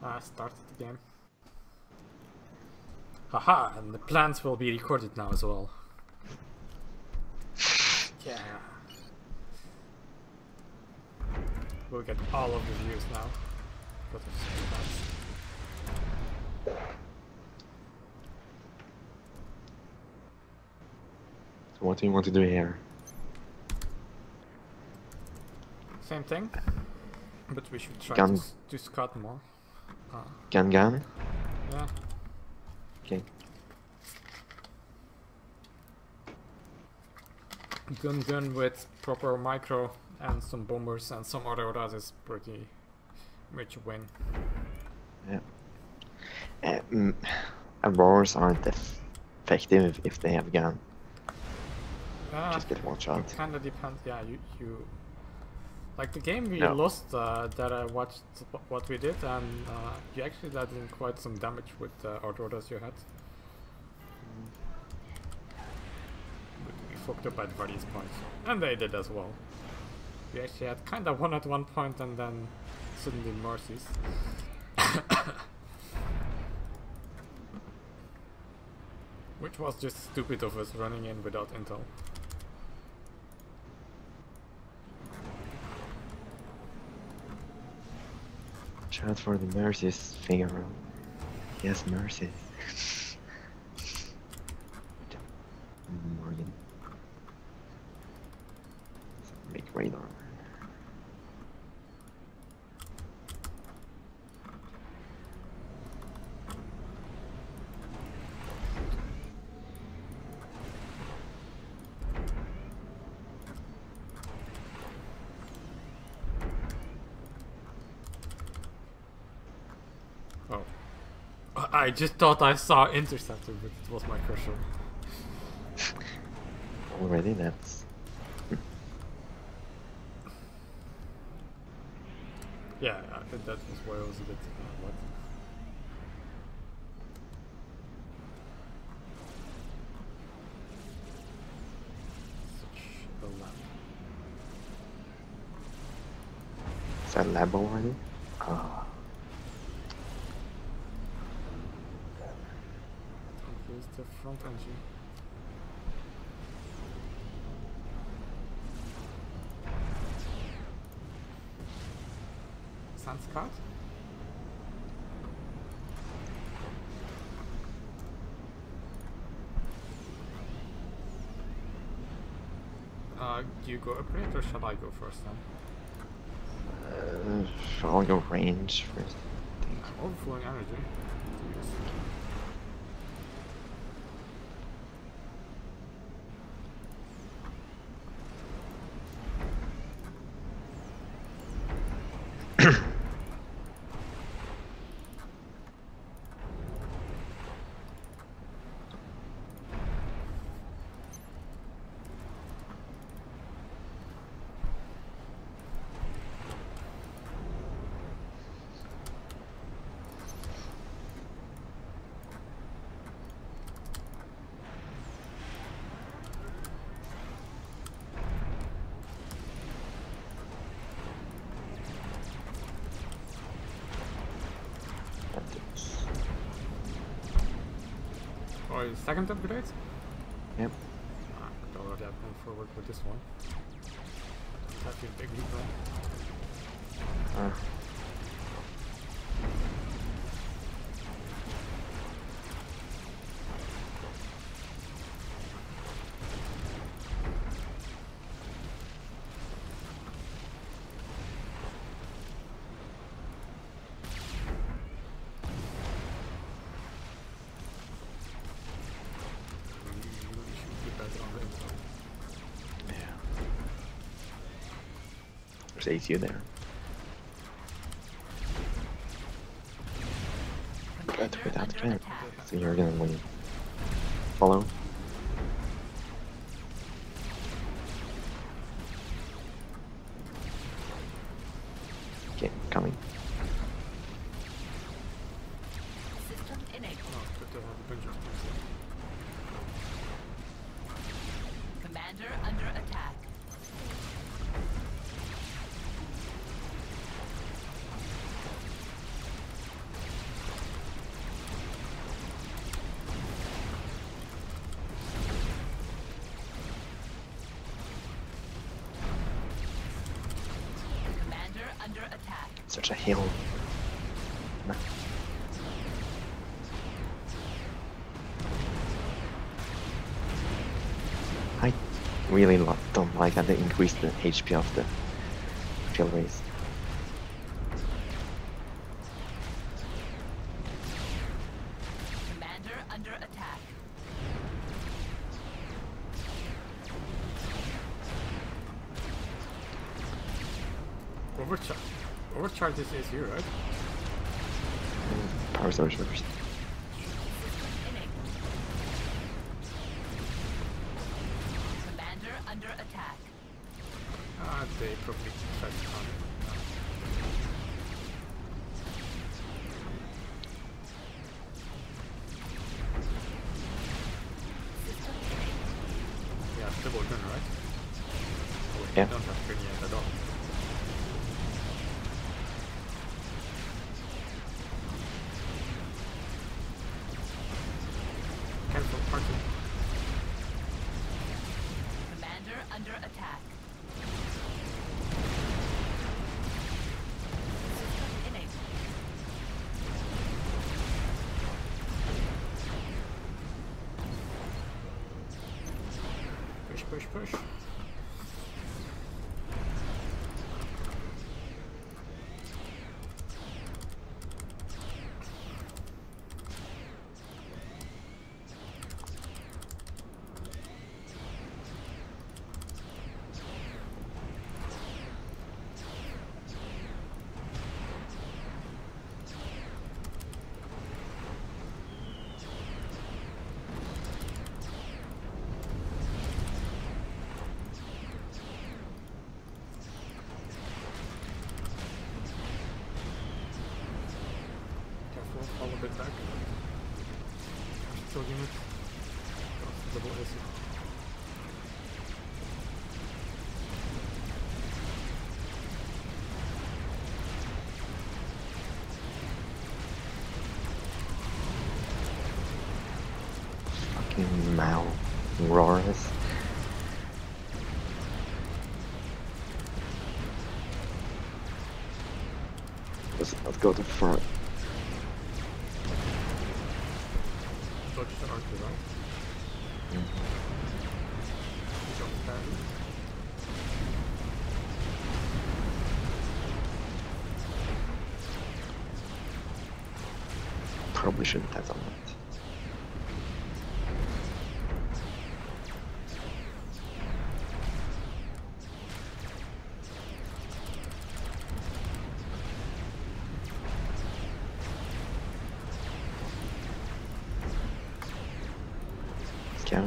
Started the game. Haha, and the plans will be recorded now as well. Yeah. We'll get all of the views now. Because of plans. So what do you want to do here? Same thing, but we should try to scout more. Gun? Yeah. Okay. Gun with proper micro and some bombers and some auroras is pretty much a win. Yeah. Auroras aren't effective if they have gun. Just get one shot. It kinda depends. Yeah, you like the game we No. lost that I watched what we did, and you actually did quite some damage with the auroras you had. But we fucked up at various points, and they did as well. We actually had kinda won at one point, and then suddenly mercies. Which was just stupid of us running in without intel. Shout for the mercies, Figaro. Yes, mercies. Morgan. Make radar. Oh. I just thought I saw interceptor, but it was my cursor. Already, that's... Yeah, I think that was where I was a bit... what? Such a lamp. Is that lab already? Ah. Here's the front engine. Sandscout? Do you go upgrade or shall I go first then? I'll go range first. Overflowing energy. Oh, second upgrade? Yep. I could already have gone forward with this one. That's a big leap, right? There's ATU there. Good, without the plan. So you're gonna win. Follow. Okay, coming. System enabled. Oh, good to have a bunch of things there. Commander under attack. such a hill. No. I really don't like how they increase the HP of the field race. Commander under attack. Overcharge is here, right? Power source first. System enabled. Commander under attack. They probably tried to counter. System enabled. Yeah, double gun, right? Oh, wait, Yeah. you don't have gun yet at all. Cancel party. Commander under attack. System enabled. Push. Careful, fall a bit back. Still unit. Double AC. Fucking Mal roars. Let's go to front. Dodge the archer, right? Jump parry. Probably shouldn't have done that. Scout.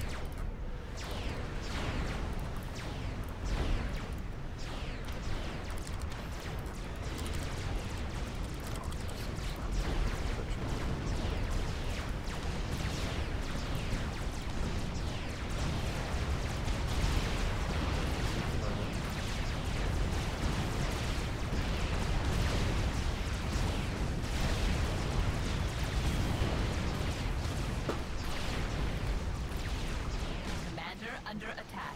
Commander under attack.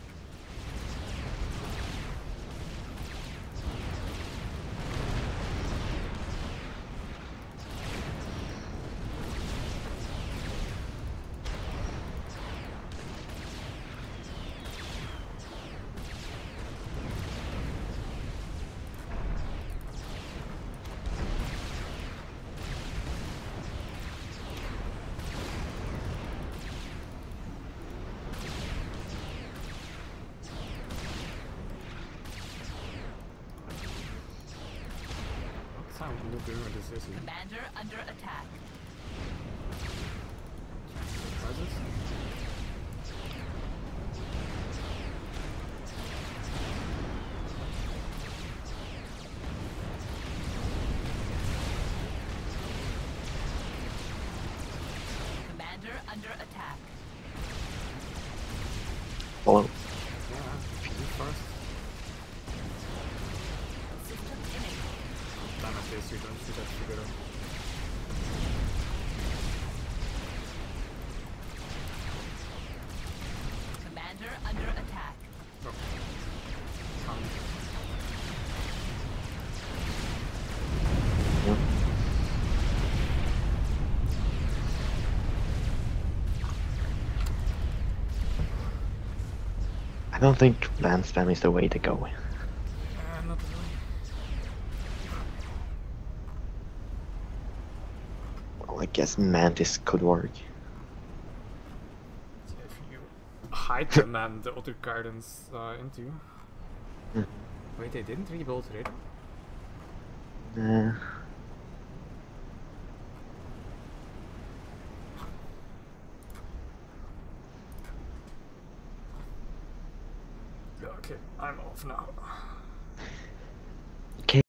What sound Luger is this? Commander under attack. Surprises? Commander under attack. Follow. Yeah, you first. System enabled. Damn it, this you don't see that figure. Commander under attack. Oh. Come. I don't think land spam is the way to go. Not really. Well, I guess Mantis could work. So if you hide the man the other gardens into. Hmm. Wait, they didn't rebuild Radar? Nah. Okay, I'm off now.